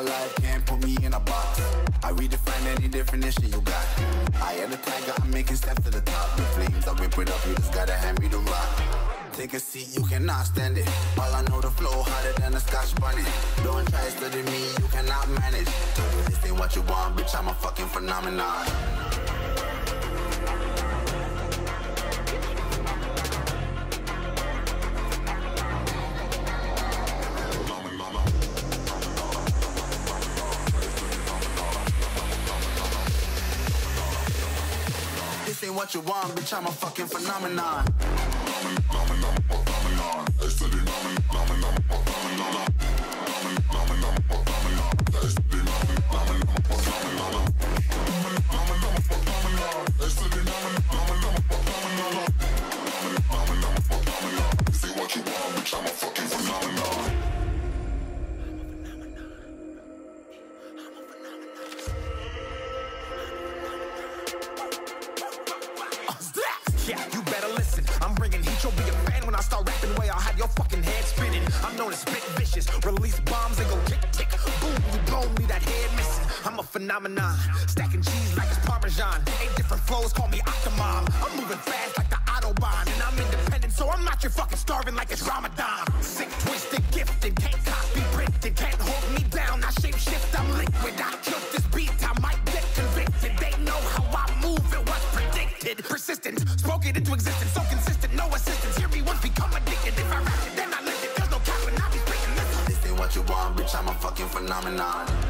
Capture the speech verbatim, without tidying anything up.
real life can't put me in a box. I redefine any definition you got. I am the tiger, I'm making steps to the top. The flames, I whip it up, you just gotta hand me the rock. Take a seat, you cannot stand it. All I know, the flow harder than a Scotch bunny. Don't try to study me, you cannot manage. This ain't what you want, bitch, I'm a fucking phenomenon. This ain't what you want, bitch, I'm a fucking phenomenon. Yeah, you better listen. I'm bringing heat, you'll be a fan when I start rapping. Way I'll have your fucking head spinning. I'm known as spit vicious, release bombs and go tick tick. Boom, you blown me that head missing. I'm a phenomenon, stacking cheese like it's Parmesan. Eight different flows, call me Octomom. I'm moving fast like the Autobahn, and I'm independent, so I'm not your fucking starving like it's Ramadan. Sick, twisted, gifted, can't copy, printed, can't hold me down. I shape shift, I'm liquid. I killed this beat, I might get convicted. They know how I move, it was predicted. Persistent, spoke it into existence, so consistent, no assistance. Hear me once, become addicted. If I rap it, then I live it. There's no cap and I be spitting this. This ain't what you want, bitch, I'm a fucking phenomenon.